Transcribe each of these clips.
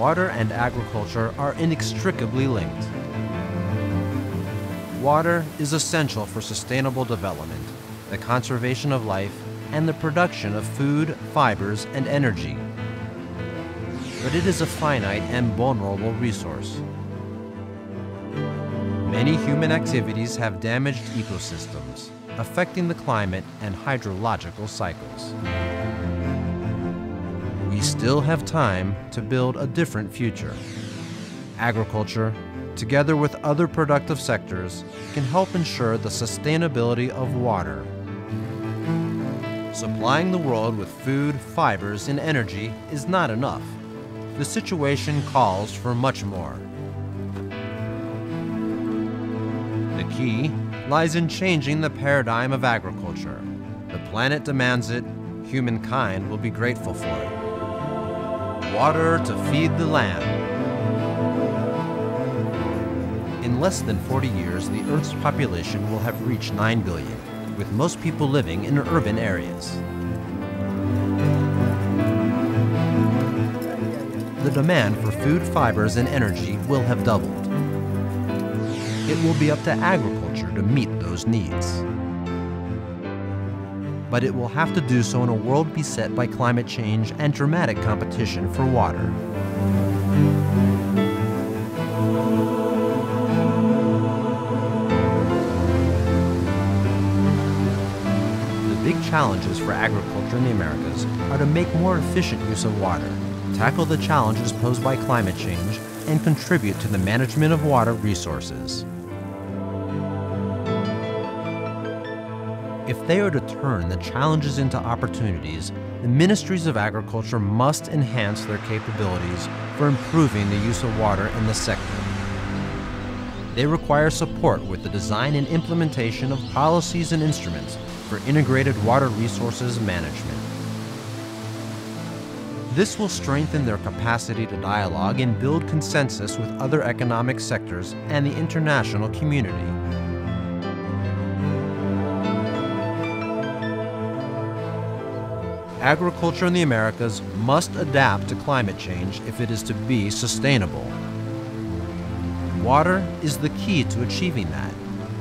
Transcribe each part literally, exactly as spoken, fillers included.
Water and agriculture are inextricably linked. Water is essential for sustainable development, the conservation of life, and the production of food, fibers, and energy. But it is a finite and vulnerable resource. Many human activities have damaged ecosystems, affecting the climate and hydrological cycles. We still have time to build a different future. Agriculture, together with other productive sectors, can help ensure the sustainability of water. Supplying the world with food, fibers, and energy is not enough. The situation calls for much more. The key lies in changing the paradigm of agriculture. The planet demands it, humankind will be grateful for it. Water to feed the land. In less than forty years, the Earth's population will have reached nine billion, with most people living in urban areas. The demand for food, fibers, and energy will have doubled. It will be up to agriculture to meet those needs. But it will have to do so in a world beset by climate change and dramatic competition for water. The big challenges for agriculture in the Americas are to make more efficient use of water, tackle the challenges posed by climate change, and contribute to the management of water resources. If they are to turn the challenges into opportunities, the ministries of agriculture must enhance their capabilities for improving the use of water in the sector. They require support with the design and implementation of policies and instruments for integrated water resources management. This will strengthen their capacity to dialogue and build consensus with other economic sectors and the international community. Agriculture in the Americas must adapt to climate change if it is to be sustainable. Water is the key to achieving that.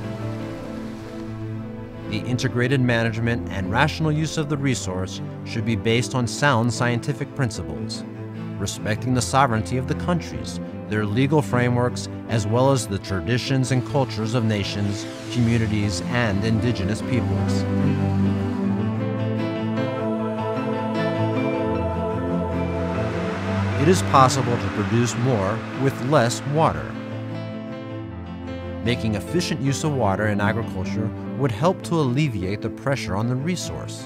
The integrated management and rational use of the resource should be based on sound scientific principles, respecting the sovereignty of the countries, their legal frameworks, as well as the traditions and cultures of nations, communities, and indigenous peoples. It is possible to produce more with less water. Making efficient use of water in agriculture would help to alleviate the pressure on the resource,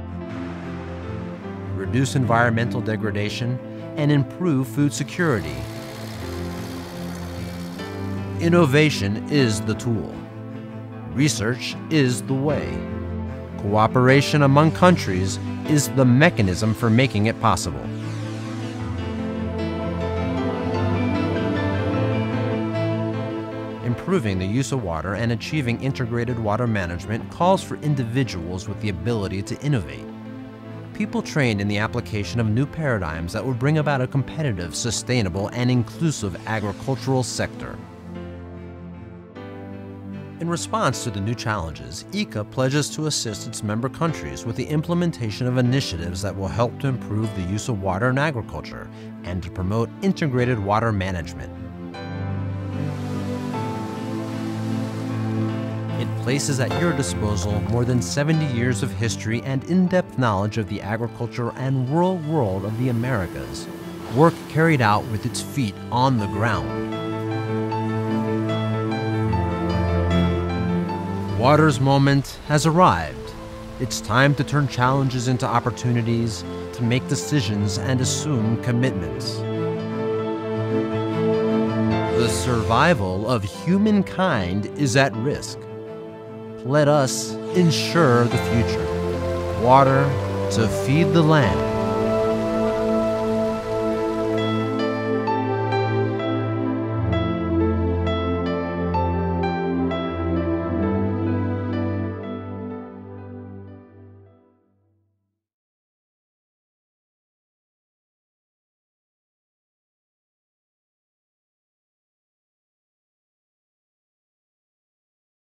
reduce environmental degradation, and improve food security. Innovation is the tool. Research is the way. Cooperation among countries is the mechanism for making it possible. Improving the use of water and achieving integrated water management calls for individuals with the ability to innovate. People trained in the application of new paradigms that will bring about a competitive, sustainable, and inclusive agricultural sector. In response to the new challenges, I C A pledges to assist its member countries with the implementation of initiatives that will help to improve the use of water in agriculture and to promote integrated water management. It places at your disposal more than seventy years of history and in-depth knowledge of the agriculture and rural world of the Americas, work carried out with its feet on the ground. Water's moment has arrived. It's time to turn challenges into opportunities, to make decisions and assume commitments. The survival of humankind is at risk. Let us ensure the future. Water to feed the land.